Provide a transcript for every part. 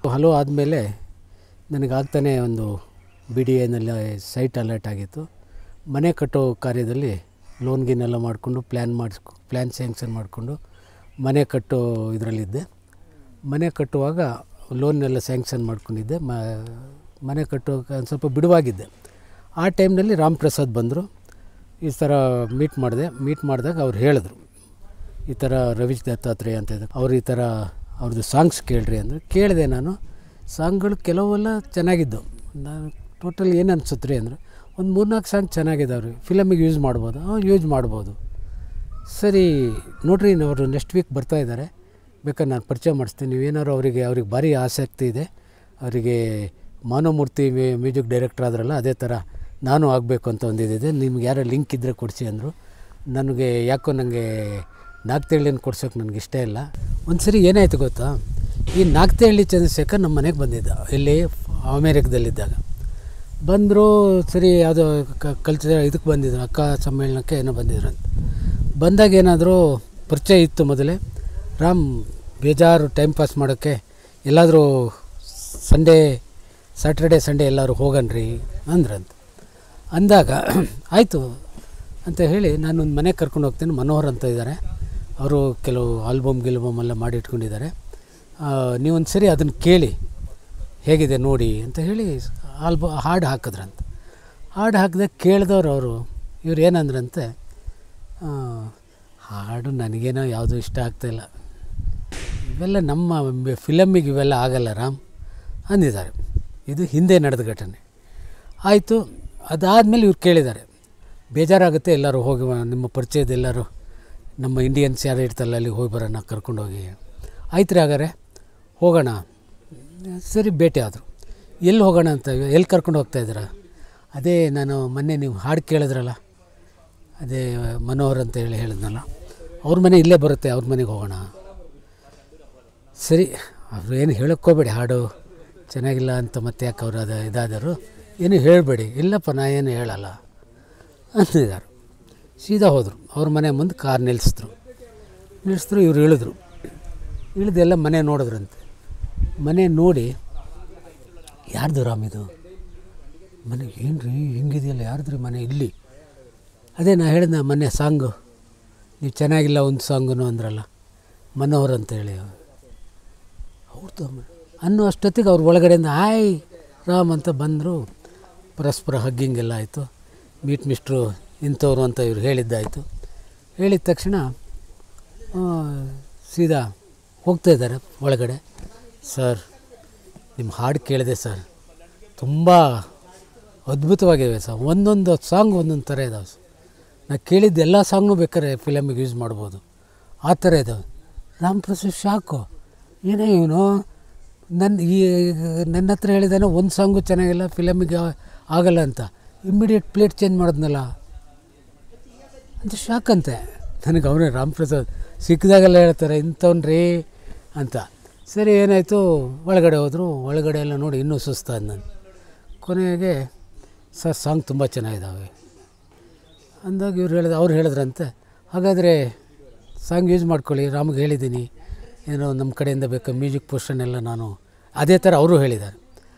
Hello ಆದಮೇಲೆ ನನಗಾಗ್ತಾನೆ ಒಂದು ಬಿ ಡಿ ಎನಲ್ಲಿ ಸೈಟ್ ಅಲರ್ಟ್ ಆಗಿತ್ತು. ಮನೆ ಕಟ್ಟೋ ಕಾರ್ಯದಲ್ಲಿ ಲೋನ್ ಗಿನ್ನೆಲ್ಲ ಮಾಡಿಕೊಂಡು ಪ್ಲ್ಯಾನ್ ಸ್ಯಾಂಕ್ಷನ್ ಮಾಡಿಕೊಂಡು ಮನೆ ಕಟ್ಟೋ ಇದರಲ್ಲಿದ್ದೆ. ಮನೆ ಕಟ್ಟುವಾಗ ಲೋನ್ನೆಲ್ಲ ಸ್ಯಾಂಕ್ಷನ್ ಮಾಡ್ಕೊಂಡಿದ್ದೆ. ಮನೆ ಕಟ್ಟೋಕೆ ಒಂದು ಸ್ವಲ್ಪ ಬಿಡುವಾಗಿದ್ದೆ. ಆ ಟೈಮ್ನಲ್ಲಿ ರಾಮ್ ಪ್ರಸಾದ್ ಬಂದರು. ಈ ಥರ ಮೀಟ್ ಮಾಡಿದಾಗ ಅವ್ರು ಹೇಳಿದ್ರು, ಈ ಥರ ರವಿ ದತ್ತಾತ್ರೇಯ ಅಂತ ಇದ್ದಾರೆ, ಅವ್ರು ಈ ಥರ ಅವ್ರದ್ದು ಸಾಂಗ್ಸ್ ಕೇಳ್ರಿ ಅಂದರು. ಕೇಳಿದೆ ನಾನು. ಸಾಂಗ್ಗಳು ಕೆಲವೆಲ್ಲ ಚೆನ್ನಾಗಿದ್ದು. ನಾನು ಟೋಟಲ್ ಏನು ಅನ್ಸುತ್ತೆ ರೀ ಅಂದರೆ ಒಂದು 3-4 ಸಾಂಗ್ ಚೆನ್ನಾಗಿದ್ದಾವೆ ರೀ, ಫಿಲಮಿಗೆ ಯೂಸ್ ಮಾಡ್ಬೋದು. ಯೂಸ್ ಮಾಡ್ಬೋದು. ಸರಿ ನೋಡಿರಿ, ಅವರು ನೆಕ್ಸ್ಟ್ ವೀಕ್ ಬರ್ತಾಯಿದ್ದಾರೆ, ಬೇಕಾದ್ರೆ ನಾನು ಪರಿಚಯ ಮಾಡಿಸ್ತೀನಿ. ನೀವೇನಾದ್ರು ಅವ್ರಿಗೆ ಭಾರಿ ಆಸಕ್ತಿ ಇದೆ. ಅವರಿಗೆ ಮಾನವಮೂರ್ತಿ ಮ್ಯೂಸಿಕ್ ಡೈರೆಕ್ಟರ್ ಆದ್ರಲ್ಲ, ಅದೇ ಥರ ನಾನು ಆಗಬೇಕು ಅಂತ ಒಂದಿದೆ, ನಿಮ್ಗೆ ಯಾರೋ ಲಿಂಕ್ ಇದ್ದರೆ ಕೊಡಿಸಿ ಅಂದರು. ನನಗೆ ಯಾಕೋ ನನಗೆ ನಾಗ್ತಿಹಳ್ಳಿನ ಕೊಡ್ಸೋಕೆ ನನಗೆ ಇಷ್ಟ ಇಲ್ಲ. ಒಂದು ಸರಿ ಏನಾಯಿತು ಗೊತ್ತಾ, ಈ ನಾಗ್ತಿಹಳ್ಳಿ ಚಂದ್ರಶೇಖರ್ ನಮ್ಮ ಮನೆಗೆ ಬಂದಿದ್ದ, ಇಲ್ಲಿ ಅಮೇರಿಕದಲ್ಲಿದ್ದಾಗ ಬಂದರು. ಸರಿ ಯಾವುದೋ ಕಲ್ಚರ್ ಇದಕ್ಕೆ ಬಂದಿದ್ರು, ಅಕ್ಕ ಸಮ್ಮೇಳನಕ್ಕೆ ಏನೋ ಬಂದಿದ್ರು ಅಂತ. ಬಂದಾಗ ಏನಾದರೂ ಪರಿಚಯ ಇತ್ತು ಮೊದಲೇ. ರಾಮ್ ಬೇಜಾರು ಟೈಮ್ ಪಾಸ್ ಮಾಡೋಕ್ಕೆ ಎಲ್ಲಾದರೂ ಸ್ಯಾಟರ್ಡೆ ಸಂಡೇ ಎಲ್ಲರೂ ಹೋಗಣ್ರಿ ಅಂದ್ರಂತ. ಅಂದಾಗ ಆಯಿತು ಅಂತ ಹೇಳಿ ನಾನೊಂದು ಮನೆಗೆ ಕರ್ಕೊಂಡು ಹೋಗ್ತೀನಿ. ಮನೋಹರ್ ಅಂತ ಇದ್ದಾರೆ, ಅವರು ಕೆಲವು ಆಲ್ಬಮ್ ಎಲ್ಲ ಮಾಡಿ ಇಟ್ಕೊಂಡಿದ್ದಾರೆ. ನೀವೊಂದು ಸರಿ ಅದನ್ನು ಕೇಳಿ ಹೇಗಿದೆ ನೋಡಿ ಅಂತ ಹೇಳಿ ಹಾಡು ಹಾಕಿದ್ರಂತ. ಹಾಡು ಹಾಕಿದಾಗ ಕೇಳಿದವ್ರು ಇವ್ರು ಏನಂದ್ರಂತೆ, ಹಾಡು ನನಗೇನೋ ಯಾವುದೂ ಇಷ್ಟ ಆಗ್ತಾಯಿಲ್ಲ, ಇವೆಲ್ಲ ನಮ್ಮ ಫಿಲಮ್ಮಿಗೆ ಇವೆಲ್ಲ ಆಗಲ್ಲ ರಾಮ್ ಅಂದಿದ್ದಾರೆ. ಇದು ಹಿಂದೆ ನಡೆದ ಘಟನೆ. ಆಯಿತು. ಅದಾದಮೇಲೆ ಇವ್ರು ಕೇಳಿದ್ದಾರೆ, ಬೇಜಾರಾಗುತ್ತೆ, ಎಲ್ಲರೂ ಹೋಗಿ ನಿಮ್ಮ ಪರಿಚಯದ ಎಲ್ಲರೂ ನಮ್ಮ ಇಂಡಿಯನ್ಸ್ ಯಾರು ಇರ್ತಾರಲ್ಲ ಅಲ್ಲಿಗೆ ಹೋಗಿ ಬರೋಣ, ಕರ್ಕೊಂಡೋಗಿ. ಆಯ್ತು ರೀ, ಹಾಗಾದ್ರೆ ಹೋಗೋಣ. ಸರಿ, ಭೇಟಿ ಆದರು. ಎಲ್ಲಿ ಹೋಗೋಣ ಅಂತ, ಎಲ್ಲಿ ಕರ್ಕೊಂಡು ಹೋಗ್ತಾಯಿದ್ದೀರಾ? ಅದೇ ನಾನು ಮೊನ್ನೆ ನೀವು ಹಾಡು ಕೇಳಿದ್ರಲ್ಲ, ಅದೇ ಮನೋಹರ್ ಅಂತ ಹೇಳಿದ್ನಲ್ಲ, ಅವ್ರ ಮನೆ ಇಲ್ಲೇ ಬರುತ್ತೆ, ಅವ್ರ ಮನೆಗೆ ಹೋಗೋಣ. ಸರಿ, ಅವರು ಏನು ಹೇಳೋಕ್ಕೋಬೇಡಿ, ಹಾಡು ಚೆನ್ನಾಗಿಲ್ಲ ಅಂತ ಮತ್ತೆ ಯಾಕೆ ಅವರು ಇದಾದರು, ಏನು ಹೇಳಬೇಡಿ. ಇಲ್ಲಪ್ಪ, ನಾ ಏನು ಹೇಳಲ್ಲ ಅಂತಿದ್ದಾರೆ. ಸೀದಾ ಹೋದರು. ಅವ್ರ ಮನೆ ಮುಂದೆ ಕಾರ್ ನಿಲ್ಲಿಸಿದ್ರು. ಇವ್ರು ಇಳಿದೆಲ್ಲ ಮನೆ ನೋಡಿದ್ರಂತೆ. ಮನೆ ನೋಡಿ, ಯಾರ್ದು ರಾಮ್ ಇದು ಮನೆ? ಏನು ರೀ ಹಿಂಗಿದೆಯಲ್ಲ, ಯಾರ್ದು ರೀ ಮನೆ ಇಲ್ಲಿ? ಅದೇ ನಾ ಹೇಳಿದ ಮೊನ್ನೆ ಸಾಂಗು, ನೀವು ಚೆನ್ನಾಗಿಲ್ಲ ಒಂದು ಸಾಂಗು ಅಂದ್ರಲ್ಲ, ಮನೋಹರ್ ಅಂತೇಳಿ ಅವ್ರದ್ದು ಅನ್ನೋ ಅಷ್ಟೊತ್ತಿಗೆ ಅವ್ರ ಒಳಗಡೆಯಿಂದ ಹಾಯ್ ರಾಮ್ ಅಂತ ಬಂದರು. ಪರಸ್ಪರ ಹಗ್ಗಿಂಗೆಲ್ಲ ಆಯಿತು. ಮೀಟ್ ಮಿಸ್ಟ್ರು ಇಂಥವ್ರು ಅಂತ ಇವ್ರು ಹೇಳಿದ್ದಾಯಿತು. ಹೇಳಿದ ತಕ್ಷಣ ಸೀದಾ ಹೋಗ್ತಾಯಿದ್ದಾರೆ ಒಳಗಡೆ. ಸರ್, ನಿಮ್ಮ ಹಾಡು ಕೇಳಿದೆ ಸರ್, ತುಂಬ ಅದ್ಭುತವಾಗಿವೆ ಸರ್, ಒಂದೊಂದು ಸಾಂಗ್ ಒಂದೊಂದು ಥರ ಇದ್ದಾವೆ ಸರ್. ನಾನು ಕೇಳಿದ್ದು ಎಲ್ಲ ಸಾಂಗ್ನೂ ಬೇಕಾದ್ರೆ ಫಿಲಮಿಗೆ ಯೂಸ್ ಮಾಡ್ಬೋದು, ಆ ಥರ ಇದ್ದಾವೆ. ರಾಮ್ ಪ್ರಸಾದ್ ಶಾಕು, ಏನೇ ಇವನು ನನ್ನ ಹತ್ರ ಹೇಳಿದಾನೆ ಒಂದು ಸಾಂಗು ಚೆನ್ನಾಗಿಲ್ಲ, ಫಿಲಮಿಗೆ ಆಗಲ್ಲ ಅಂತ, ಇಮ್ಮಿಡಿಯೇಟ್ ಪ್ಲೇಟ್ ಚೇಂಜ್ ಮಾಡಿದ್ನಲ್ಲ ಅಂತ ಶಾಕಂತೆ. ನನಗೆ ಅವನೇ ರಾಮ್ ಪ್ರಸಾದ್ ಸಿಕ್ಕಿದಾಗೆಲ್ಲ ಹೇಳ್ತಾರೆ ಇಂಥವ್ನು ರೀ ಅಂತ. ಸರಿ, ಏನಾಯಿತು, ಒಳಗಡೆ ಹೋದರು. ಒಳಗಡೆ ಎಲ್ಲ ನೋಡಿ ಇನ್ನೂ ಸುಸ್ತಾದ ನಾನು. ಕೊನೆಗೆ ಸರ್ ಸಾಂಗ್ ತುಂಬ ಚೆನ್ನಾಗಿದ್ದಾವೆ ಅಂದಾಗ ಅವ್ರು ಹೇಳಿದ್ರಂತೆ, ಹಾಗಾದರೆ ಸಾಂಗ್ ಯೂಸ್ ಮಾಡ್ಕೊಳ್ಳಿ, ರಾಮ್ಗೆ ಹೇಳಿದ್ದೀನಿ, ಏನೋ ನಮ್ಮ ಕಡೆಯಿಂದ ಬೇಕಾ ಮ್ಯೂಸಿಕ್ ಪೋರ್ಷನ್ ಎಲ್ಲ ನಾನು ಅದೇ ಥರ ಅವರು ಹೇಳಿದ್ದಾರೆ.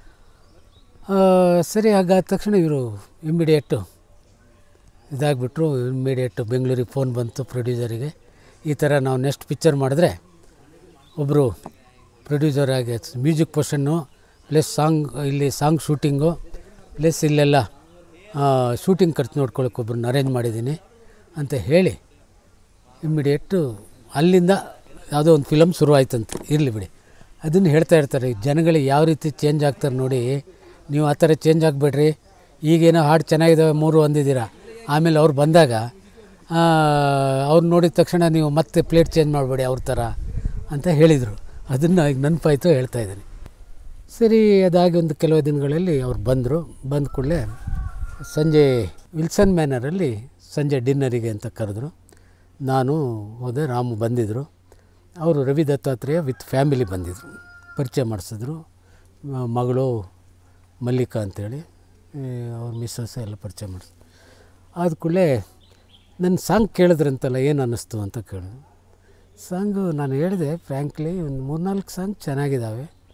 ಸರಿ, ಹಾಗಾದ ತಕ್ಷಣ ಇವರು ಇಮ್ಮಿಡಿಯೇಟು ಇಮ್ಮಿಡಿಯೇಟು ಬೆಂಗಳೂರಿಗೆ ಫೋನ್ ಬಂತು ಪ್ರೊಡ್ಯೂಸರಿಗೆ, ಈ ಥರ ನಾವು ನೆಕ್ಸ್ಟ್ ಪಿಕ್ಚರ್ ಮಾಡಿದ್ರೆ ಒಬ್ಬರು ಪ್ರೊಡ್ಯೂಸರಾಗಿ ಮ್ಯೂಸಿಕ್ ಪೋರ್ಷನ್ನು ಪ್ಲಸ್ ಸಾಂಗ್ ಶೂಟಿಂಗು ಪ್ಲಸ್ ಇಲ್ಲೆಲ್ಲ ಶೂಟಿಂಗ್ ಖರ್ಚು ನೋಡ್ಕೊಳ್ಳೋಕೆ ಒಬ್ಬರನ್ನ ಅರೇಂಜ್ ಮಾಡಿದ್ದೀನಿ ಅಂತ ಹೇಳಿ ಇಮ್ಮಿಡಿಯೇಟು ಅಲ್ಲಿಂದ ಯಾವುದೋ ಒಂದು ಫಿಲಮ್ ಶುರುವಾಯ್ತಂತೆ. ಇರಲಿ ಬಿಡಿ, ಅದನ್ನು ಹೇಳ್ತಾ ಇರ್ತಾರೆ, ಜನಗಳಿಗೆ ಯಾವ ರೀತಿ ಚೇಂಜ್ ಆಗ್ತಾರೆ ನೋಡಿ, ನೀವು ಆ ಥರ ಚೇಂಜ್ ಆಗಬೇಡ್ರಿ. ಈಗೇನೋ ಹಾಡು ಚೆನ್ನಾಗಿದ್ದಾವೆ 3 ಅಂದಿದ್ದೀರಾ, ಆಮೇಲೆ ಅವ್ರು ಬಂದಾಗ ಅವ್ರು ನೋಡಿದ ತಕ್ಷಣ ನೀವು ಮತ್ತೆ ಪ್ಲೇಟ್ ಚೇಂಜ್ ಮಾಡಬೇಡಿ ಅವ್ರ ಥರ ಅಂತ ಹೇಳಿದರು. ಅದನ್ನು ಈಗ ನೆನಪಾಯಿತು, ಹೇಳ್ತಾಯಿದ್ದೀನಿ. ಸರಿ, ಅದಾಗಿ ಒಂದು ಕೆಲವು ದಿನಗಳಲ್ಲಿ ಅವ್ರು ಬಂದ ಕೂಡಲೇ ಸಂಜೆ ವಿಲ್ಸನ್ ಮ್ಯಾನರಲ್ಲಿ ಸಂಜೆ ಡಿನ್ನರಿಗೆ ಅಂತ ಕರೆದ್ರು. ನಾನು ಹೋದೆ, ರಾಮು ಬಂದಿದ್ದರು. ಅವರು ರವಿ ದತ್ತಾತ್ರೇಯ ವಿತ್ ಫ್ಯಾಮಿಲಿ ಬಂದಿದ್ದರು, ಪರಿಚಯ ಮಾಡಿಸಿದ್ರು. ಮಗಳು ಮಲ್ಲಿಕಾ ಅಂತೇಳಿ, ಅವ್ರ ಮಿಸ್ಸಸ್ ಎಲ್ಲ ಪರಿಚಯ ಮಾಡಿಸಿದ್ರು. ಆದ ಕೂಡಲೇ ನನ್ನ ಸಾಂಗ್ ಕೇಳಿದ್ರಂತಲ್ಲ, ಏನು ಅನ್ನಿಸ್ತು ಅಂತ ಕೇಳಿದ್ರು. ಸಾಂಗು ನಾನು ಹೇಳಿದೆ ಫ್ರ್ಯಾಂಕ್ಲಿ, ಒಂದು 3-4 ಸಾಂಗ್ ಚೆನ್ನಾಗಿದ್ದಾವೆ,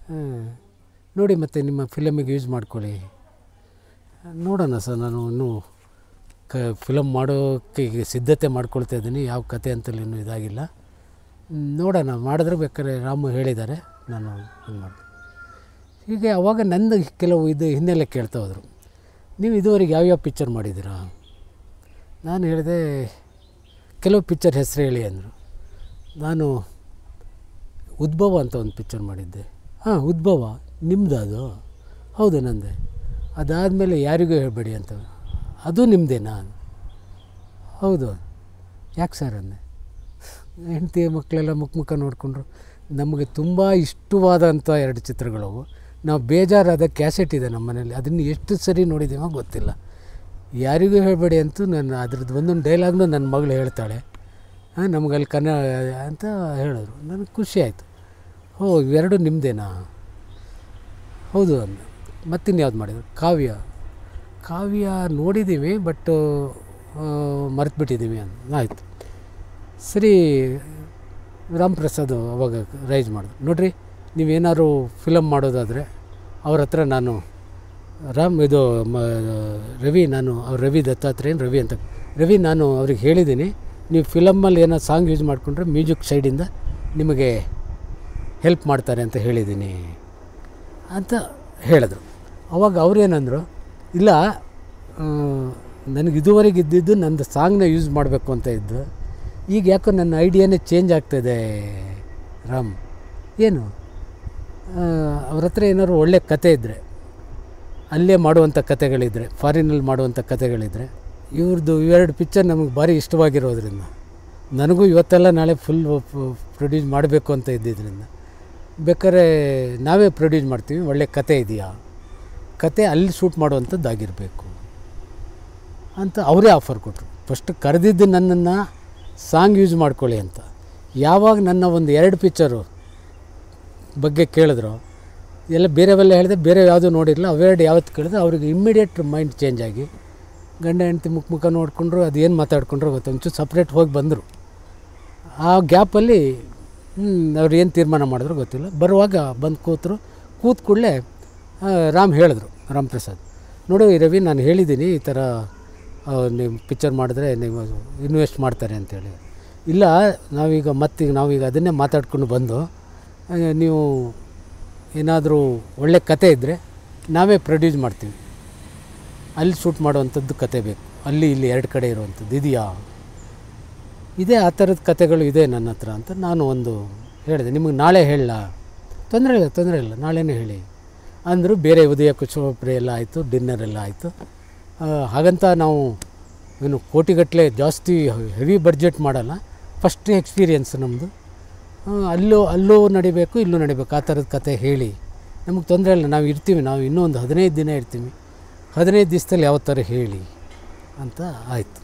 ನೋಡಿ ಮತ್ತು ನಿಮ್ಮ ಫಿಲಮಿಗೆ ಯೂಸ್ ಮಾಡ್ಕೊಳ್ಳಿ. ನೋಡೋಣ ಸರ್, ನಾನು ಇನ್ನೂ ಫಿಲಮ್ ಮಾಡೋಕ್ಕೆ ಈಗ ಸಿದ್ಧತೆ ಮಾಡ್ಕೊಳ್ತಾ ಇದ್ದೀನಿ. ಯಾವ ಕತೆ ಅಂತಲೂ ಇನ್ನೂ ಇದಾಗಿಲ್ಲ. ನೋಡೋಣ, ಮಾಡಿದ್ರೆ ಬೇಕಾದ್ರೆ ರಾಮು ಹೇಳಿದ್ದಾರೆ, ನಾನು ಇದು ಮಾಡ್ತೀನಿ. ಹೀಗೆ ಅವಾಗ ನನ್ನ ಕೆಲವು ಇದು ಹಿನ್ನೆಲೆ ಕೇಳ್ತಾ ಹೋದರು, ನೀವು ಇದುವರೆಗೆ ಯಾವ್ಯಾವ ಪಿಕ್ಚರ್ ಮಾಡಿದ್ದೀರಾ? ನಾನು ಹೇಳಿದೆ, ಕೆಲವು ಪಿಕ್ಚರ್ ಹೆಸರು ಹೇಳಿ ಅಂದರು. ನಾನು ಉದ್ಭವ ಅಂತ ಒಂದು ಪಿಕ್ಚರ್ ಮಾಡಿದ್ದೆ. ಹಾಂ, ಉದ್ಭವ ನಿಮ್ಮದು? ಅದು ಹೌದು, ನಂದೆ. ಅದಾದಮೇಲೆ ಯಾರಿಗೂ ಹೇಳಬೇಡಿ ಅಂತ, ಅದು ನಿಮ್ಮದೇನಾ? ಹೌದು. ಯಾಕೆ ಸರ್ ಅಂದೆ. ಹೆಂಡತಿ ಮಕ್ಕಳೆಲ್ಲ ಮುಖ ನೋಡಿಕೊಂಡ್ರು. ನಮಗೆ ತುಂಬ ಇಷ್ಟವಾದಂಥ 2 ಚಿತ್ರಗಳವು. ನಾವು ಬೇಜಾರಾದ ಕ್ಯಾಸೆಟ್ ಇದೆ ನಮ್ಮ ಮನೇಲಿ, ಅದನ್ನು ಎಷ್ಟು ಸರಿ ನೋಡಿದ್ದೀವೋ ಗೊತ್ತಿಲ್ಲ. ಯಾರಿಗೂ ಹೇಳಬೇಡಿ ಅಂತೂ ನಾನು ಅದ್ರದ್ದು ಒಂದೊಂದು ಡೈಲಾಗ್ನೂ ನನ್ನ ಮಗಳು ಹೇಳ್ತಾಳೆ. ನಮಗಲ್ಲಿ ಅಂತ ಹೇಳಿದ್ರು. ನನಗೆ ಖುಷಿ ಆಯಿತು. ಓ, ಇವೆರಡು ನಿಮ್ಮದೇನಾ? ಹೌದು ಅಂದೆ. ಮತ್ತಿನ್ಯಾವ್ದು ಮಾಡಿದ್ರು? ಕಾವ್ಯ ನೋಡಿದ್ದೀವಿ, ಬಟ್ ಮರೆತುಬಿಟ್ಟಿದ್ದೀವಿ ಅಂತ. ಆಯಿತು, ಸರಿ. ರಾಮ್ ಪ್ರಸಾದ್ ಅವಾಗ ರೈಸ್ ಮಾಡಿದ್ರು, ನೋಡಿರಿ, ನೀವೇನಾದ್ರು ಫಿಲಮ್ ಮಾಡೋದಾದರೆ ಅವ್ರ ಹತ್ರ ನಾನು ರವಿ, ನಾನು ಅವ್ರು ರವಿ ದತ್ತಾತ್ರೇಯನ್ ರವಿ ಅಂತ, ರವಿ ನಾನು ಅವ್ರಿಗೆ ಹೇಳಿದ್ದೀನಿ, ನೀವು ಫಿಲಮ್ಮಲ್ಲಿ ಏನೋ ಸಾಂಗ್ ಯೂಸ್ ಮಾಡಿಕೊಂಡ್ರೆ ಮ್ಯೂಸಿಕ್ ಸೈಡಿಂದ ನಿಮಗೆ ಹೆಲ್ಪ್ ಮಾಡ್ತಾರೆ ಅಂತ ಹೇಳಿದ್ದೀನಿ ಅಂತ ಹೇಳಿದ್ರು. ಅವಾಗ ಅವ್ರೇನಂದರು, ಇಲ್ಲ, ನನಗೆ ಇದುವರೆಗೆ ಇದ್ದಿದ್ದು ನಂದು ಸಾಂಗ್ನ ಯೂಸ್ ಮಾಡಬೇಕು ಅಂತ ಇದ್ದು, ಈಗ ಯಾಕೋ ನನ್ನ ಐಡಿಯಾನೇ ಚೇಂಜ್ ಆಗ್ತಾಯಿದೆ ರಾಮ್. ಏನು? ಅವ್ರ ಹತ್ರ ಏನಾದ್ರು ಒಳ್ಳೆ ಕತೆ ಇದ್ದರೆ, ಅಲ್ಲೇ ಮಾಡುವಂಥ ಕತೆಗಳಿದ್ದರೆ, ಫಾರಿನಲ್ಲಿ ಮಾಡುವಂಥ ಕತೆಗಳಿದ್ದರೆ, ಇವ್ರದ್ದು 2 ಪಿಕ್ಚರ್ ನಮಗೆ ಭಾರಿ ಇಷ್ಟವಾಗಿರೋದ್ರಿಂದ, ನನಗೂ ಇವತ್ತೆಲ್ಲ ನಾಳೆ ಫುಲ್ ಪ್ರೊಡ್ಯೂಸ್ ಮಾಡಬೇಕು ಅಂತ ಇದ್ದಿದ್ದರಿಂದ, ಬೇಕಾದ್ರೆ ನಾವೇ ಪ್ರೊಡ್ಯೂಸ್ ಮಾಡ್ತೀವಿ, ಒಳ್ಳೆ ಕತೆ ಇದೆಯಾ, ಕತೆ ಅಲ್ಲಿ ಶೂಟ್ ಮಾಡುವಂಥದ್ದಾಗಿರಬೇಕು ಅಂತ ಅವರೇ ಆಫರ್ ಕೊಟ್ಟರು. ಫಸ್ಟ್ ಕರೆದಿದ್ದು ನನ್ನನ್ನು ಸಾಂಗ್ ಯೂಸ್ ಮಾಡ್ಕೊಳ್ಳಿ ಅಂತ. ಯಾವಾಗ ನನ್ನ ಒಂದು 2 ಪಿಕ್ಚರು ಬಗ್ಗೆ ಕೇಳಿದ್ರು, ಎಲ್ಲ ಬೇರೆವೆಲ್ಲ ಹೇಳಿದೆ, ಬೇರೆ ಯಾವುದೂ ನೋಡಿರಲಿಲ್ಲ, ಅವೆರಡು ಯಾವತ್ತು ಕೇಳಿದ್ರೆ ಅವ್ರಿಗೆ ಇಮ್ಮಿಡಿಯೇಟ್ ಮೈಂಡ್ ಚೇಂಜ್ ಆಗಿ ಗಂಡ ಹೆಂಡತಿ ಮುಖ ನೋಡಿಕೊಂಡ್ರು, ಅದೇನು ಮಾತಾಡ್ಕೊಂಡ್ರು ಗೊತ್ತು, ಒಂಚೂರು ಸಪ್ರೇಟ್ ಹೋಗಿ ಬಂದರು. ಆ ಗ್ಯಾಪಲ್ಲಿ ಅವ್ರು ಏನು ತೀರ್ಮಾನ ಮಾಡಿದ್ರು ಗೊತ್ತಿಲ್ಲ. ಬರುವಾಗ ಬಂದು ಕೂತ ಕೂಡಲೇ ರಾಮ್ ಹೇಳಿದ್ರು, ರಾಮ್ ಪ್ರಸಾದ್, ನೋಡು ರವಿ, ನಾನು ಹೇಳಿದ್ದೀನಿ ಈ ಥರ ನೀವು ಪಿಕ್ಚರ್ ಮಾಡಿದ್ರೆ ನೀವು ಇನ್ವೆಸ್ಟ್ ಮಾಡ್ತಾರೆ ಅಂತೇಳಿ. ಇಲ್ಲ, ನಾವೀಗ ಅದನ್ನೇ ಮಾತಾಡ್ಕೊಂಡು ಬಂದು, ನೀವು ಏನಾದರೂ ಒಳ್ಳೆ ಕತೆ ಇದ್ದರೆ ನಾವೇ ಪ್ರೊಡ್ಯೂಸ್ ಮಾಡ್ತೀವಿ, ಅಲ್ಲಿ ಶೂಟ್ ಮಾಡುವಂಥದ್ದು ಕತೆ ಬೇಕು, ಅಲ್ಲಿ ಇಲ್ಲಿ 2 ಕಡೆ ಇರುವಂಥದ್ದು ಇದೆಯಾ? ಇದೇ ಆ ಥರದ ಕತೆಗಳು ಇದೆ ನನ್ನ ಹತ್ರ ಅಂತ ನಾನು ಒಂದು ಹೇಳಿದೆ. ನಿಮಗೆ ನಾಳೆ ಹೇಳಲ್ಲ? ತೊಂದರೆ ಇಲ್ಲ, ನಾಳೆನೇ ಹೇಳಿ ಅಂದರು. ಬೇರೆ ಉದಯ ಕುಶೋಪ್ರೆ ಎಲ್ಲ ಆಯಿತು, ಡಿನ್ನರ್ ಎಲ್ಲ ಆಯಿತು. ಹಾಗಂತ ನಾವು ಏನು ಕೋಟಿಗಟ್ಟಲೆ ಜಾಸ್ತಿ ಹೆವಿ ಬಡ್ಜೆಟ್ ಮಾಡಲ್ಲ, ಫಸ್ಟ್ ಎಕ್ಸ್ಪೀರಿಯೆನ್ಸ್ ನಮ್ಮದು. ಅಲ್ಲೂ ನಡಿಬೇಕು, ಇಲ್ಲೂ ನಡಿಬೇಕು, ಆ ಥರದ ಕತೆ ಹೇಳಿ, ನಮಗೆ ತೊಂದರೆ ಇಲ್ಲ, ನಾವು ಇರ್ತೀವಿ, ನಾವು ಇನ್ನೂ ಒಂದು 15 ದಿನ ಇರ್ತೀವಿ, 15 ದಿವಸದಲ್ಲಿ ಯಾವ ಥರ ಹೇಳಿ ಅಂತ ಆಯಿತು.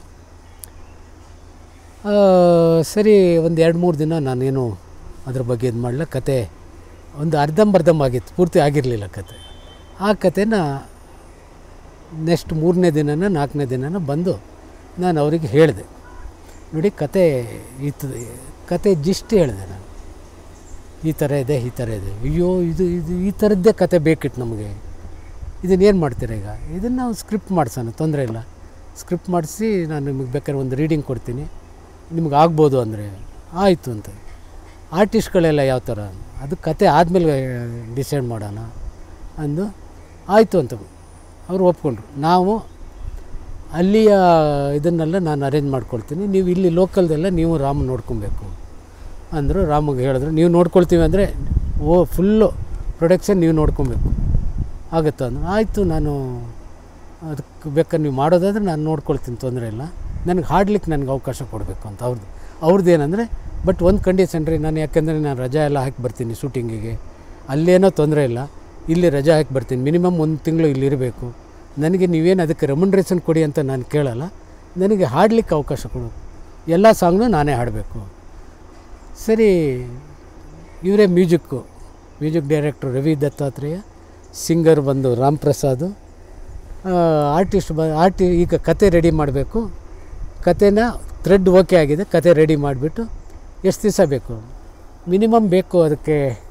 ಸರಿ, ಒಂದು 2-3 ದಿನ ನಾನೇನು ಅದ್ರ ಬಗ್ಗೆ ಇದು ಮಾಡಲ. ಕತೆ ಒಂದು ಅರ್ಧಂಬರ್ಧಂ ಆಗಿತ್ತು, ಪೂರ್ತಿ ಆಗಿರಲಿಲ್ಲ ಕತೆ. ಆ ಕತೆನ ನೆಕ್ಸ್ಟ್ 3ನೇ ದಿನನ 4ನೇ ದಿನನ ಬಂದು ನಾನು ಅವರಿಗೆ ಹೇಳಿದೆ, ನೋಡಿ ಕತೆ ಜಿಸ್ಟ್ ಹೇಳಿದೆ ನಾನು, ಈ ಥರ ಇದೆ. ಅಯ್ಯೋ, ಇದು ಈ ಥರದ್ದೇ ಕತೆ ಬೇಕಿತ್ತು ನಮಗೆ, ಇದನ್ನೇನು ಮಾಡ್ತೀರಾ ಈಗ? ಇದನ್ನು ನಾವು ಸ್ಕ್ರಿಪ್ಟ್ ಮಾಡಿಸೋಣ, ತೊಂದರೆ ಇಲ್ಲ, ಸ್ಕ್ರಿಪ್ಟ್ ಮಾಡಿಸಿ ನಾನು ನಿಮಗೆ ಬೇಕಾದ್ರೆ ಒಂದು ರೀಡಿಂಗ್ ಕೊಡ್ತೀನಿ, ನಿಮ್ಗೆ ಆಗ್ಬೋದು ಅಂದರೆ ಆಯಿತು ಅಂತ. ಆರ್ಟಿಸ್ಟ್ಗಳೆಲ್ಲ ಯಾವ ಥರ, ಅದು ಕತೆ ಆದಮೇಲೆ ಡಿಸೈಡ್ ಮಾಡೋಣ ಅಂದು ಆಯಿತು ಅಂತ ಅವರು ಒಪ್ಕೊಂಡ್ರು. ನಾವು ಅಲ್ಲಿಯ ಇದನ್ನೆಲ್ಲ ನಾನು ಅರೇಂಜ್ ಮಾಡ್ಕೊಳ್ತೀನಿ, ನೀವು ಇಲ್ಲಿ ಲೋಕಲ್ದೆಲ್ಲ ನೀವು ರಾಮ್ ನೋಡ್ಕೊಬೇಕು ಅಂದರು. ರಾಮಗೆ ಹೇಳಿದ್ರು, ನೀವು ನೋಡ್ಕೊಳ್ತೀವಿ ಅಂದರೆ ಫುಲ್ಲು ಪ್ರೊಡಕ್ಷನ್ ನೀವು ನೋಡ್ಕೊಬೇಕು ಆಗುತ್ತಾ ಅಂದ್ರೆ, ಆಯಿತು, ನಾನು ಅದಕ್ಕೆ ಬೇಕಾದ್ರೆ ನೀವು ಮಾಡೋದಾದರೆ ನಾನು ನೋಡ್ಕೊಳ್ತೀನಿ, ತೊಂದರೆ ಇಲ್ಲ, ನನಗೆ ಹಾಡ್ಲಿಕ್ಕೆ ನನಗೆ ಅವಕಾಶ ಕೊಡಬೇಕು ಅಂತ ಅವ್ರದ್ದು ಏನಂದರೆ, ಬಟ್ ಒಂದು ಕಂಡೀಷನ್ ರೀ, ನಾನು ಯಾಕೆಂದರೆ ನಾನು ರಜಾ ಎಲ್ಲ ಹಾಕಿ ಬರ್ತೀನಿ ಶೂಟಿಂಗಿಗೆ, ಅಲ್ಲೇನೋ ತೊಂದರೆ ಇಲ್ಲ, ಇಲ್ಲಿ ರಜಾ ಹಾಕಿ ಬರ್ತೀನಿ, ಮಿನಿಮಮ್ 1 ತಿಂಗಳು ಇಲ್ಲಿರಬೇಕು, ನನಗೆ ನೀವೇನು ಅದಕ್ಕೆ ರೆಮ್ಯುನರೇಷನ್ ಕೊಡಿ ಅಂತ ನಾನು ಕೇಳಲ್ಲ, ನನಗೆ ಹಾಡಲಿಕ್ಕೆ ಅವಕಾಶ ಕೊಡು, ಎಲ್ಲ ಸಾಂಗ್ನೂ ನಾನೇ ಹಾಡಬೇಕು. ಸರಿ, ಇವರೇ music director Ravi Dattatreya, singer ಬಂದು ರಾಮ್ ಪ್ರಸಾದ್, ಆರ್ಟಿಸ್ಟ್ ಈಗ ಕತೆ ರೆಡಿ ಮಾಡಬೇಕು, ಕತೆನ ಥ್ರೆಡ್ ಓಕೆ ಆಗಿದೆ, ಕತೆ ರೆಡಿ ಮಾಡಿಬಿಟ್ಟು ಎಷ್ಟು ದಿವಸ ಬೇಕು ಮಿನಿಮಮ್ ಬೇಕು ಅದಕ್ಕೆ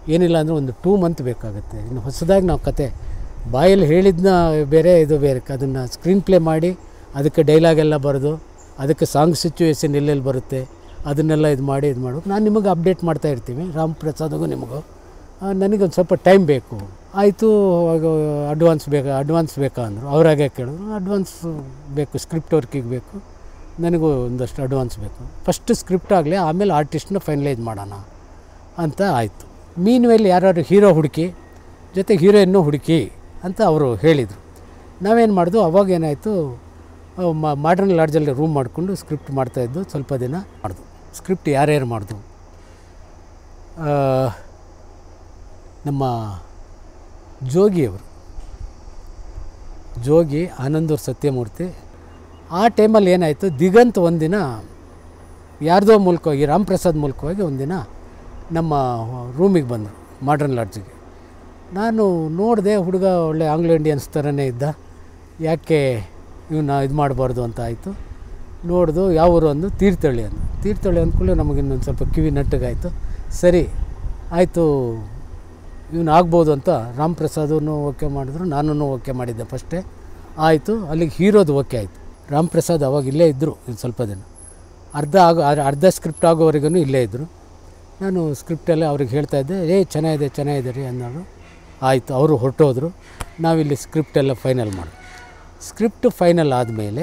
ಏನಿಲ್ಲ ಅಂದರೆ ಒಂದು 2 ಮಂತ್ ಬೇಕಾಗುತ್ತೆ. ಇನ್ನು ಹೊಸದಾಗಿ ನಾವು ಕತೆ ಬಾಯಲ್ಲಿ ಹೇಳಿದ್ನ ಬೇರೆ ಇದು ಬೇರೆ, ಅದನ್ನು ಸ್ಕ್ರೀನ್ ಪ್ಲೇ ಮಾಡಿ ಅದಕ್ಕೆ ಡೈಲಾಗೆಲ್ಲ ಬರೆದು ಅದಕ್ಕೆ ಸಾಂಗ್ ಸಿಚುವೇಶನ್ ಎಲ್ಲೆಲ್ಲಿ ಬರುತ್ತೆ ಅದನ್ನೆಲ್ಲ ಇದು ಮಾಡಬೇಕು. ನಾನು ನಿಮಗೆ ಅಪ್ಡೇಟ್ ಮಾಡ್ತಾ ಇರ್ತೀವಿ, ರಾಮ್ ಪ್ರಸಾದ್ಗೂ ನಿಮಗೂ. ನನಗೊಂದು ಸ್ವಲ್ಪ ಟೈಮ್ ಬೇಕು. ಆಯಿತು, ಅಡ್ವಾನ್ಸ್ ಬೇಕಾ ಅಂದರು. ಅವರಾಗೆ ಕೇಳಿದ್ರು, ಅಡ್ವಾನ್ಸ್ ಬೇಕು, ಸ್ಕ್ರಿಪ್ಟ್ ವರ್ಕಿಗೆ ಬೇಕು, ನನಗೂ ಒಂದಷ್ಟು ಅಡ್ವಾನ್ಸ್ ಬೇಕು. ಫಸ್ಟ್ ಸ್ಕ್ರಿಪ್ಟ್ ಆಗಲಿ, ಆಮೇಲೆ ಆರ್ಟಿಸ್ಟ್ನ ಫೈನಲೈಸ್ ಮಾಡೋಣ ಅಂತ ಆಯಿತು. ಮೀನ್ವೇಲ್ ಯಾರು ಹೀರೋ ಹುಡುಕಿ ಜೊತೆಗೆ ಹೀರೋಯಿನ್ನೂ ಹುಡುಕಿ ಅಂತ ಅವರು ಹೇಳಿದರು. ನಾವೇನು ಮಾಡಿದ್ವು, ಅವಾಗೇನಾಯಿತು, ಮಾಡ್ರನ್ ಲಾಡ್ಜಲ್ಲಿ ರೂಮ್ ಮಾಡಿಕೊಂಡು ಸ್ಕ್ರಿಪ್ಟ್ ಮಾಡ್ತಾಯಿದ್ದು. ಸ್ವಲ್ಪ ದಿನ ಮಾಡಿದ್ವು. ಸ್ಕ್ರಿಪ್ಟ್ ಯಾರ್ಯಾರು ಮಾಡಿದ್ವು, ನಮ್ಮ ಜೋಗಿ ಆನಂದೂರು ಸತ್ಯಮೂರ್ತಿ. ಆ ಟೈಮಲ್ಲಿ ಏನಾಯಿತು, ದಿಗಂತ್ ಒಂದಿನ ಯಾರ್ದೋ ಮೂಲಕವಾಗಿ, ರಾಮ್ ಪ್ರಸಾದ್ ಮೂಲಕವಾಗಿ ಒಂದಿನ ನಮ್ಮ ರೂಮಿಗೆ ಬಂದರು, ಮಾಡ್ರನ್ ಲಾಡ್ಜಿಗೆ. ನಾನು ನೋಡಿದೆ, ಹುಡುಗ ಒಳ್ಳೆ ಆಂಗ್ಲೋ ಇಂಡಿಯನ್ಸ್ ಥರನೇ ಇದ್ದ, ಯಾಕೆ ಇವನ್ನ ಇದು ಮಾಡಬಾರ್ದು ಅಂತ ಆಯಿತು. ನೋಡ್ದು ಯಾವ ಊರು ಅಂದು, ತೀರ್ಥಹಳ್ಳಿ ಅಂದ್ಕೊಳ್ಳಿ ನಮಗೆ ಇನ್ನೊಂದು ಸ್ವಲ್ಪ ಕಿವಿ ನಟ್ಟಗಾಯಿತು. ಸರಿ ಆಯಿತು, ಇವನು ಆಗ್ಬೋದು ಅಂತ ರಾಮ್ ಪ್ರಸಾದೂ ಓಕೆ ಮಾಡಿದ್ರು, ನಾನು ಓಕೆ ಮಾಡಿದ್ದೆ ಫಸ್ಟೇ. ಆಯಿತು, ಅಲ್ಲಿಗೆ ಹೀರೋದು ಓಕೆ ಆಯಿತು. ರಾಮ್ ಪ್ರಸಾದ್ ಅವಾಗ ಇಲ್ಲೇ ಇದ್ದರು, ಇದು ಸ್ವಲ್ಪ ದಿನ, ಅರ್ಧ ಸ್ಕ್ರಿಪ್ಟ್ ಆಗೋವರೆಗೂ ಇಲ್ಲೇ ಇದ್ದರು. ನಾನು ಸ್ಕ್ರಿಪ್ಟೆಲ್ಲ ಅವ್ರಿಗೆ ಹೇಳ್ತಾಯಿದ್ದೆ, ಚೆನ್ನಾಗಿದೆ ರೀ ಅನ್ನೋರು. ಆಯಿತು, ಅವರು ಹೊರಟೋದ್ರು. ನಾವಿಲ್ಲಿ ಸ್ಕ್ರಿಪ್ಟೆಲ್ಲ ಫೈನಲ್ ಮಾಡಿದ್ವಿ. ಸ್ಕ್ರಿಪ್ಟ್ ಫೈನಲ್ ಆದಮೇಲೆ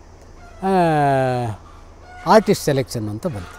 ಆರ್ಟಿಸ್ಟ್ ಸೆಲೆಕ್ಷನ್ ಅಂತ ಬಂತು.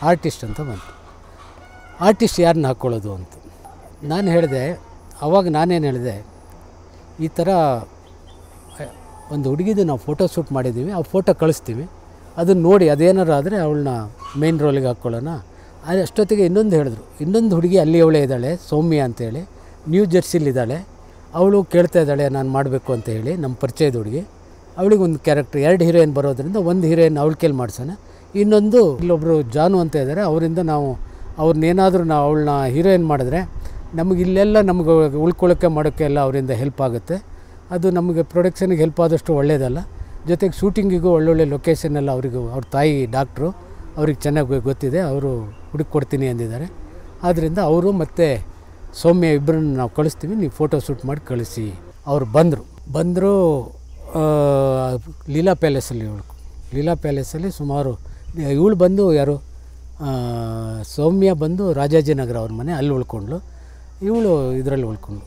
ಆರ್ಟಿಸ್ಟ್ ಯಾರನ್ನ ಹಾಕ್ಕೊಳ್ಳೋದು ಅಂತ ನಾನು ಹೇಳಿದೆ. ನಾನೇನು ಹೇಳಿದೆ, ಈ ಥರ ಒಂದು ಹುಡುಗಿದು ನಾವು ಫೋಟೋ ಶೂಟ್ ಮಾಡಿದ್ದೀವಿ, ಆ ಫೋಟೋ ಕಳಿಸ್ತೀವಿ, ಅದನ್ನು ನೋಡಿ ಅದೇನಾರು ಆದರೆ ಅವಳನ್ನ ಮೇನ್ ರೋಲಿಗೆ ಹಾಕ್ಕೊಳ್ಳೋಣ. ಅಷ್ಟೊತ್ತಿಗೆ ಇನ್ನೊಂದು ಹುಡುಗಿ ಅಲ್ಲಿ ಅವಳೇ ಇದ್ದಾಳೆ, ಸೌಮ್ಯ ಅಂತೇಳಿ, ನ್ಯೂ ಜೆರ್ಸಿಲಿದ್ದಾಳೆ. ಅವಳು ಕೇಳ್ತಾ ಇದ್ದಾಳೆ ನಾನು ಮಾಡಬೇಕು ಅಂತ ಹೇಳಿ, ನಮ್ಮ ಪರಿಚಯದ ಹುಡುಗಿ. ಅವಳಿಗೆ ಒಂದು ಕ್ಯಾರೆಕ್ಟರ್, 2 ಹೀರೋಯಿನ್ ಬರೋದ್ರಿಂದ ಒಂದು ಹೀರೋಯಿನ್ ಅವಳ ಕೈಲಿ ಮಾಡಿಸೋಣ, ಇನ್ನೊಂದು ಇಲ್ಲೊಬ್ಬರು ಜಾನು ಅಂತ ಇದ್ದಾರೆ, ಅವರಿಂದ ನಾವು ಅವಳನ್ನ ಹೀರೋಯಿನ್ ಮಾಡಿದ್ರೆ ನಮಗೆ ಇಲ್ಲೆಲ್ಲ ನಮಗೆ ಉಳ್ಕೊಳ್ಳೋಕ್ಕೆ ಮಾಡೋಕ್ಕೆ ಎಲ್ಲ ಅವರಿಂದ ಹೆಲ್ಪ್ ಆಗುತ್ತೆ. ಅದು ನಮಗೆ ಪ್ರೊಡಕ್ಷನ್ಗೆ ಹೆಲ್ಪ್ ಆದಷ್ಟು ಒಳ್ಳೆಯದಲ್ಲ. ಜೊತೆಗೆ ಶೂಟಿಂಗಿಗೂ ಒಳ್ಳೊಳ್ಳೆ ಲೊಕೇಶನ್ನೆಲ್ಲ ಅವ್ರ ತಾಯಿ ಡಾಕ್ಟ್ರು, ಅವ್ರಿಗೆ ಚೆನ್ನಾಗಿ ಗೊತ್ತಿದೆ, ಅವರು ಹುಡುಕಿ ಕೊಡ್ತೀನಿ ಅಂದಿದ್ದಾರೆ. ಆದ್ದರಿಂದ ಅವರು ಮತ್ತು ಸೌಮ್ಯ ಇಬ್ಬರನ್ನ ನಾವು ಕಳಿಸ್ತೀವಿ, ನೀವು ಫೋಟೋ ಶೂಟ್ ಮಾಡಿ ಕಳಿಸಿ. ಅವರು ಬಂದರು ಲೀಲಾ ಪ್ಯಾಲೇಸಲ್ಲಿ ಸುಮಾರು ಇವಳು ಬಂದು ಯಾರು ಸೌಮ್ಯ ಬಂದು ರಾಜಾಜಿನಗರ ಅವ್ರ ಮನೆ, ಅಲ್ಲಿ ಉಳ್ಕೊಂಡ್ಳು. ಇವಳು ಇದರಲ್ಲಿ ಉಳ್ಕೊಂಡ್ಳು.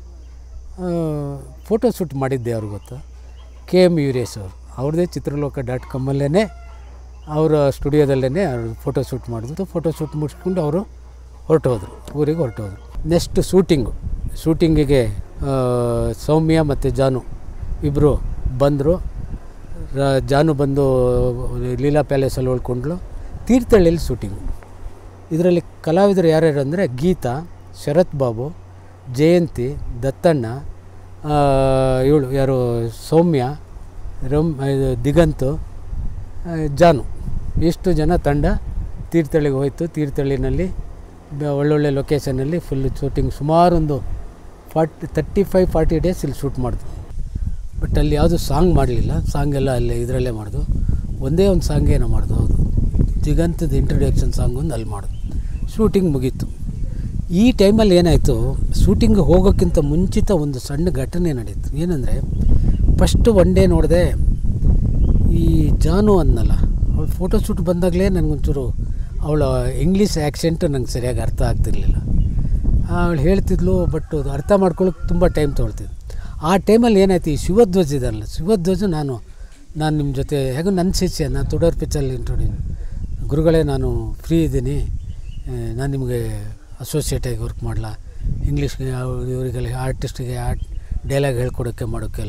ಫೋಟೋ ಶೂಟ್ ಮಾಡಿದ್ದೆ ಅವ್ರಿಗೆ ಗೊತ್ತಾ, KM ಯೂರೇಶ್ ಅವರು, ಅವ್ರದ್ದೇ ಚಿತ್ರಲೋಕ.comಲ್ಲೇ ಅವರ ಸ್ಟುಡಿಯೋದಲ್ಲೇ ಅವ್ರು ಫೋಟೋ ಶೂಟ್ ಮಾಡಿದ್ರು. ಫೋಟೋ ಶೂಟ್ ಮುಗಿಸ್ಕೊಂಡು ಅವರು ಊರಿಗೆ ಹೊರಟೋದ್ರು. ನೆಕ್ಸ್ಟ್ ಶೂಟಿಂಗಿಗೆ ಸೌಮ್ಯ ಮತ್ತು ಜಾನು ಇಬ್ಬರು ಬಂದರು. ಜಾನು ಬಂದು ಲೀಲಾ ಪ್ಯಾಲೇಸಲ್ಲಿ ಉಳ್ಕೊಂಡ್ಳು. ತೀರ್ಥಹಳ್ಳಿಯಲ್ಲಿ ಶೂಟಿಂಗು. ಇದರಲ್ಲಿ ಕಲಾವಿದರು ಯಾರ್ಯಾರು ಅಂದರೆ ಗೀತಾ, ಶರತ್ ಬಾಬು, ಜಯಂತಿ, ದತ್ತಣ್ಣ, ಇವಳು ಯಾರು ಸೌಮ್ಯ, ದಿಗಂತು, ಜಾನು, ಇಷ್ಟು ಜನ ತಂಡ ತೀರ್ಥಹಳ್ಳಿಗೆ ಹೋಯಿತು. ತೀರ್ಥಹಳ್ಳಿನಲ್ಲಿ ಒಳ್ಳೊಳ್ಳೆ ಲೊಕೇಶನಲ್ಲಿ ಫುಲ್ಲು ಶೂಟಿಂಗ್, ಸುಮಾರು ಒಂದು 35-40 ಡೇಸ್ ಇಲ್ಲಿ ಶೂಟ್ ಮಾಡಿದ್ವು. ಬಟ್ ಅಲ್ಲಿ ಯಾವುದು ಸಾಂಗ್ ಮಾಡಲಿಲ್ಲ, ಸಾಂಗೆಲ್ಲ ಅಲ್ಲಿ ಇದರಲ್ಲೇ ಮಾಡಿದ್ವು. ಒಂದೇ ಒಂದು ಸಾಂಗೇನೋ ಮಾಡಿದ್ವು. ಹೌದು, ದಿಗಂತದ ಇಂಟ್ರೊಡಕ್ಷನ್ ಸಾಂಗ್ ಒಂದು ಅಲ್ಲಿ ಮಾಡಿದ್ವು. ಶೂಟಿಂಗ್ ಮುಗೀತು. ಈ ಟೈಮಲ್ಲಿ ಏನಾಯಿತು, ಶೂಟಿಂಗ್ ಹೋಗೋಕ್ಕಿಂತ ಮುಂಚಿತ ಒಂದು ಸಣ್ಣ ಘಟನೆ ನಡೀತು. ಏನಂದರೆ, ಫಸ್ಟ್ ಒನ್ ಡೇ ನೋಡಿದೆ, ಈ ಜಾನು ಅನ್ನಲ್ಲ, ಅವಳು ಫೋಟೋ ಶೂಟ್ ಬಂದಾಗಲೇ ನನಗೊಂಚೂರು ಅವಳ ಇಂಗ್ಲೀಷ್ ಆ್ಯಕ್ಸೆಂಟು ನಂಗೆ ಸರಿಯಾಗಿ ಅರ್ಥ ಆಗ್ತಿರ್ಲಿಲ್ಲ. ಅವಳು ಹೇಳ್ತಿದ್ಲು, ಬಟ್ ಅದು ಅರ್ಥ ಮಾಡ್ಕೊಳ್ಳೋಕೆ ತುಂಬ ಟೈಮ್ ತೊಗೊಳ್ತಿದ್ದೆ. ಆ ಟೈಮಲ್ಲಿ ಏನಾಯ್ತು, ಈ ಶಿವಧ್ವಜ್ ಇದಲ್ಲ, ಶಿವಧ್ವಜ್ ನಾನು ನಿಮ್ಮ ಜೊತೆ ಹೇಗೋ ನನ್ನ ಶಿಷ್ಯ, ನಾನು ತುಡೋರ್ ಪಿಚ್ಚಲ್ಲಿ ಇಂಟ್ರೊಡ್ಯೂಸ್, ಗುರುಗಳೇ ನಾನು ಫ್ರೀ ಇದ್ದೀನಿ, ನಾನು ನಿಮಗೆ ಅಸೋಸಿಯೇಟಾಗಿ ವರ್ಕ್ ಮಾಡಲ್ಲ, ಇಂಗ್ಲೀಷ್ಗೆ ಇವರಿಗೆಲ್ಲ ಆರ್ಟಿಸ್ಟಿಗೆ ಡೈಲಾಗ್ ಹೇಳ್ಕೊಡೋಕ್ಕೆ ಮಾಡೋಕ್ಕೆಲ್ಲ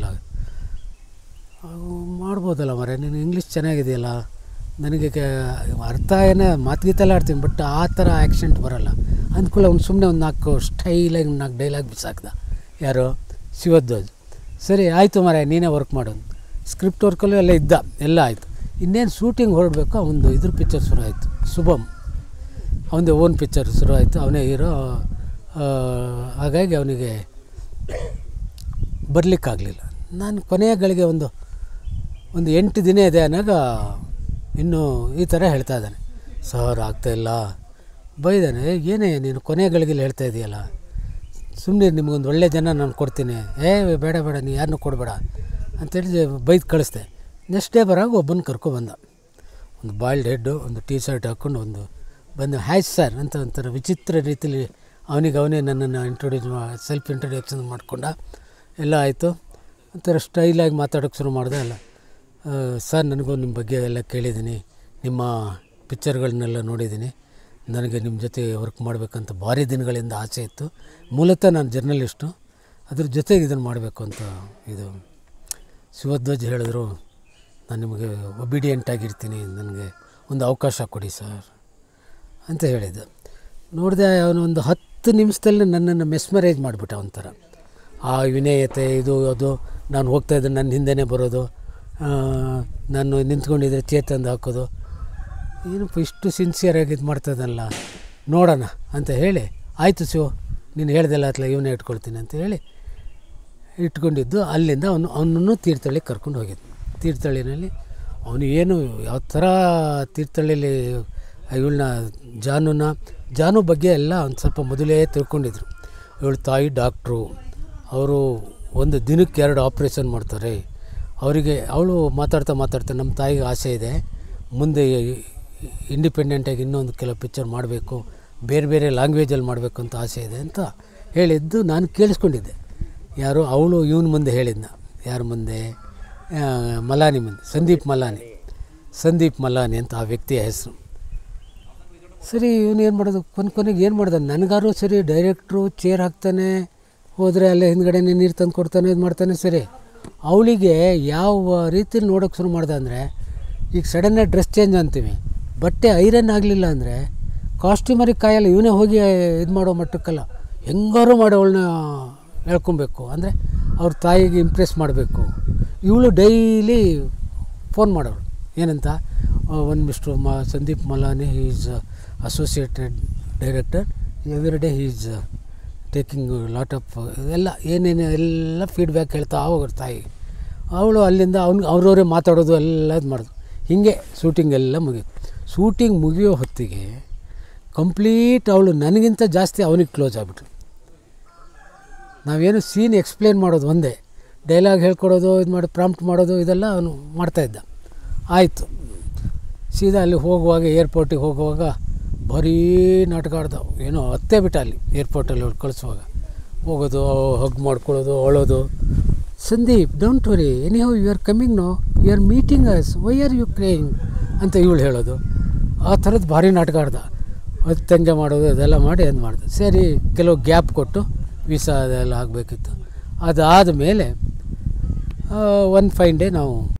ಮಾಡ್ಬೋದಲ್ಲ ಮರೆ, ನೀನು ಇಂಗ್ಲೀಷ್ ಚೆನ್ನಾಗಿದೆಯಲ್ಲ, ನನಗೆ ಅರ್ಥ ಮಾತುಗೀತೆಲ್ಲ ಆಡ್ತೀನಿ, ಬಟ್ ಆ ಥರ ಆ್ಯಕ್ಷೆಂಟ್ ಬರೋಲ್ಲ ಅಂದ್ಕೊಳ್ಳಿ. ಅವ್ನು ಸುಮ್ಮನೆ ಒಂದು 4 ಸ್ಟೈಲಾಗಿ 4 ಡೈಲಾಗ್ ಬಿಸಾಕ್ದ, ಯಾರು ಶಿವಧ್ವಜ್. ಸರಿ ಆಯಿತು ಮರೆ, ನೀನೇ ವರ್ಕ್ ಮಾಡೋದು. ಸ್ಕ್ರಿಪ್ಟ್ ವರ್ಕಲ್ಲೂ ಎಲ್ಲ ಆಯಿತು. ಇನ್ನೇನು ಶೂಟಿಂಗ್ ಹೊರಡಬೇಕು, ಅವನದು ಇದ್ರ ಪಿಕ್ಚರ್ ಶುರು ಆಯಿತು, ಶುಭಮ್, ಅವನದೇ ಓನ್ ಪಿಕ್ಚರ್ ಶುರು ಆಯಿತು, ಅವನೇ ಹೀರೋ. ಹಾಗಾಗಿ ಅವನಿಗೆ ಬರಲಿಕ್ಕಾಗಲಿಲ್ಲ. ನಾನು ಕೊನೆಯ ಗಳಿಗೆ ಒಂದು 8 ದಿನ ಇದೆ ಅನ್ನೋಗ ಇನ್ನೂ ಈ ಥರ ಹೇಳ್ತಾ ಇದ್ದಾನೆ, ಸರ್ ಆಗ್ತಾಯಿಲ್ಲ, ಬೈದಾನೆ, ಏನೇ ನೀನು ಕೊನೆಗಳಿಗೆಲ್ಲ ಹೇಳ್ತಾ ಇದೆಯಲ್ಲ, ಸುಮ್ಮನೆ ನಿಮಗೊಂದು ಒಳ್ಳೆ ಜನ ನಾನು ಕೊಡ್ತೀನಿ, ಬೇಡ ಬೇಡ ನೀ ಯಾರನ್ನೂ ಕೊಡಬೇಡ ಅಂತೇಳಿ ಬೈದು ಕಳಿಸ್ದೆ. ನೆಕ್ಸ್ಟ್ ಡೇ ಬರಾಗ ಒಬ್ಬನ ಕರ್ಕೊಬಂದ, ಒಂದು ಬಾಯ್ಲ್ಡ್ ಹೆಡ್ಡು, ಒಂದು ಟೀ ಶರ್ಟ್ ಹಾಕ್ಕೊಂಡು ಬಂದು ಹಾಯ್ ಸರ್ ಅಂತ ಒಂಥರ ವಿಚಿತ್ರ ರೀತಿಲಿ ಅವನೇ ನನ್ನನ್ನು ಸೆಲ್ಫ್ ಇಂಟ್ರೊಡಕ್ಷನ್ ಮಾಡ್ಕೊಂಡ. ಎಲ್ಲ ಆಯಿತು. ಒಂಥರ ಸ್ಟೈಲಾಗಿ ಮಾತಾಡೋಕ್ಕೆ ಶುರು ಮಾಡಿದೆ. ಅಲ್ಲ ಸರ್, ನನಗೂ ನಿಮ್ಮ ಬಗ್ಗೆ ಎಲ್ಲ ಕೇಳಿದ್ದೀನಿ, ನಿಮ್ಮ ಪಿಕ್ಚರ್ಗಳನ್ನೆಲ್ಲ ನೋಡಿದ್ದೀನಿ, ನನಗೆ ನಿಮ್ಮ ಜೊತೆ ವರ್ಕ್ ಮಾಡಬೇಕಂತ ಭಾರಿ ದಿನಗಳಿಂದ ಆಸೆ ಇತ್ತು. ಮೂಲತಃ ನಾನು ಜರ್ನಲಿಸ್ಟು, ಅದ್ರ ಜೊತೆಗೆ ಇದನ್ನು ಮಾಡಬೇಕು ಅಂತ ಇದು ಶಿವಧ್ವಜ್ ಹೇಳಿದ್ರು. ನಾನು ನಿಮಗೆ ಒಬಿಡಿಯೆಂಟ್ ಆಗಿರ್ತೀನಿ, ನನಗೆ ಒಂದು ಅವಕಾಶ ಕೊಡಿ ಸರ್ ಅಂತ ಹೇಳಿದ್ದೆ. ನೋಡಿದೆ, ಅವನು ಒಂದು 10 ನಿಮಿಷದಲ್ಲಿ ನನ್ನನ್ನು ಮೆಸ್ಮರೈಸ್ ಮಾಡಿಬಿಟ್ಟ. ಒಂಥರ ಆ ವಿನಯತೆ, ಇದು ಅದು, ನಾನು ಹೋಗ್ತಾಯಿದ್ದೆ ನನ್ನ ಹಿಂದೆನೇ ಬರೋದು, ನಾನು ನಿಂತ್ಕೊಂಡಿದ್ದರೆ ಚೇತಂದು ಹಾಕೋದು, ಏನಪ್ಪ ಇಷ್ಟು ಸಿನ್ಸಿಯರಾಗಿ ಇದು ಮಾಡ್ತಾಯಿದ್ದಲ್ಲ, ನೋಡೋಣ ಅಂತ ಹೇಳಿ, ಆಯಿತು ಶಿವ ನೀನು ಹೇಳ್ದೆಲ್ಲ ಅತ್ಲ ಇವನೇ ಇಟ್ಕೊಳ್ತೀನಿ ಅಂತ ಹೇಳಿ ಇಟ್ಕೊಂಡಿದ್ದು. ಅಲ್ಲಿಂದ ಅವನನ್ನು ತೀರ್ಥಹಳ್ಳಿಗೆ ಕರ್ಕೊಂಡು ಹೋಗಿದ್ದು. ತೀರ್ಥಹಳ್ಳಿನಲ್ಲಿ ಅವನು ಏನು ಯಾವ ಥರ ತೀರ್ಥಹಳ್ಳಿಲಿ ಇವಳನ್ನ ಜಾನು ಬಗ್ಗೆ ಎಲ್ಲ ಒಂದು ಸ್ವಲ್ಪ ಮೊದಲೇ ತಿಳ್ಕೊಂಡಿದ್ರು. ಇವಳ ತಾಯಿ ಡಾಕ್ಟ್ರು, ಅವರು ಒಂದು ದಿನಕ್ಕೆ 2 ಆಪ್ರೇಷನ್ ಮಾಡ್ತಾರೆ. ಅವಳು ಮಾತಾಡ್ತಾ ನಮ್ಮ ತಾಯಿಗೆ ಆಸೆ ಇದೆ, ಮುಂದೆ ಇಂಡಿಪೆಂಡೆಂಟಾಗಿ ಇನ್ನೊಂದು ಕೆಲವು ಪಿಕ್ಚರ್ ಮಾಡಬೇಕು, ಬೇರೆ ಲ್ಯಾಂಗ್ವೇಜಲ್ಲಿ ಮಾಡಬೇಕು ಅಂತ ಆಸೆ ಇದೆ ಅಂತ ಹೇಳಿದ್ದು ನಾನು ಕೇಳಿಸ್ಕೊಂಡಿದ್ದೆ. ಯಾರು ಅವಳು ಇವನ ಮುಂದೆ ಹೇಳಿದ್ನ, ಯಾರ ಮುಂದೆ, ಮಲಾನಿ ಮುಂದೆ, ಸಂದೀಪ್ ಮಲಾನಿ ಅಂತ ಆ ವ್ಯಕ್ತಿಯ ಹೆಸರು. ಸರಿ, ಇವನು ಏನು ಮಾಡೋದು, ಕೊನೆಗೆ ಏನು ಮಾಡ್ದೆ, ನನಗಾರು ಸರಿ ಡೈರೆಕ್ಟ್ರು ಚೇರ್ ಹಾಕ್ತಾನೆ, ಹೋದರೆ ಅಲ್ಲೇ ಹಿಂದ್ಗಡೆ ನೀರು ತಂದು ಕೊಡ್ತಾನೆ, ಇದು ಮಾಡ್ತಾನೆ. ಸರಿ, ಅವಳಿಗೆ ಯಾವ ರೀತಿಲಿ ನೋಡೋಕ್ಕೆ ಶುರು ಮಾಡ್ದೆ ಅಂದರೆ, ಈಗ ಸಡನ್ನಾಗಿ ಡ್ರೆಸ್ ಚೇಂಜ್ ಅಂತೀವಿ, ಬಟ್ಟೆ ಐರನ್ ಆಗಲಿಲ್ಲ ಅಂದರೆ ಕಾಸ್ಟ್ಯೂಮರಿಗೆ ಕಾಯಲ್ಲ, ಇವನೇ ಹೋಗಿ ಇದು ಮಾಡೋ ಮಟ್ಟಕ್ಕಲ್ಲ, ಹೆಂಗಾರು ಮಾಡಿ ಅವಳನ್ನ ಹೇಳ್ಕೊಬೇಕು, ಅಂದರೆ ಅವ್ರ ತಾಯಿಗೆ ಇಂಪ್ರೆಸ್ ಮಾಡಬೇಕು. ಇವಳು ಡೈಲಿ ಫೋನ್ ಮಾಡೋರು, ಏನಂತ, ಒಂದು mister Sandeep Malani, he is associated director, every day he is taking lot of ಎಲ್ಲ ಫೀಡ್ಬ್ಯಾಕ್ ಹೇಳ್ತಾ ಹೋಗೋರು ತಾಯಿ. ಅವಳು ಅಲ್ಲಿಂದ ಅವ್ರವರೇ ಮಾತಾಡೋದು ಎಲ್ಲ ಇದು ಮಾಡೋದು. ಹೀಗೆ ಶೂಟಿಂಗ್ ಎಲ್ಲ ಮುಗಿಯೋದು. ಶೂಟಿಂಗ್ ಮುಗಿಯೋ ಹೊತ್ತಿಗೆ ಕಂಪ್ಲೀಟ್ ಅವಳು ನನಗಿಂತ ಜಾಸ್ತಿ ಅವನಿಗೆ ಕ್ಲೋಸ್ ಆಗಿಬಿಟ್ರು. ನಾವೇನು ಸೀನ್ ಎಕ್ಸ್ಪ್ಲೇನ್ ಮಾಡೋದು ಒಂದೇ, ಡೈಲಾಗ್ ಹೇಳ್ಕೊಡೋದು, ಇದು ಮಾಡಿ ಪ್ರಾಂಪ್ಟ್ ಮಾಡೋದು, ಇದೆಲ್ಲ ಅವನು ಮಾಡ್ತಾಯಿದ್ದ. ಆಯಿತು, ಸೀದಾ ಅಲ್ಲಿ ಹೋಗುವಾಗ, ಏರ್ಪೋರ್ಟಿಗೆ ಹೋಗುವಾಗ ಭಾರೀ ನಾಟಕ ಆಡ್ದವು. ಏನೋ ಹತ್ತೇ ಬಿಟ್ಟ ಅಲ್ಲಿ ಏರ್ಪೋರ್ಟಲ್ಲಿ ಅವ್ರು ಕಳಿಸುವಾಗ, ಹೋಗೋದು, ಹಗ್ ಮಾಡ್ಕೊಳ್ಳೋದು, ಅಳೋದು. Sandeep, don't worry, anyhow you are coming, no you are meeting us, why are you crying ಅಂತ ಇವಳು ಹೇಳೋದು. ಆ ಥರದ್ದು ಭಾರಿ ನಾಟಕ ಆಡ್ದ. ಹತ್ತಂಗೆ ಮಾಡೋದು, ಅದೆಲ್ಲ ಮಾಡಿ ಅದು ಮಾಡ್ದೆ. ಸರಿ, ಕೆಲವು ಗ್ಯಾಪ್ ಕೊಟ್ಟು ವೀಸಾ ಅದೆಲ್ಲ ಆಗಬೇಕಿತ್ತು. ಅದಾದ ಮೇಲೆ ಒಂದು ಫೈನ್ ಡೇ ನಾವು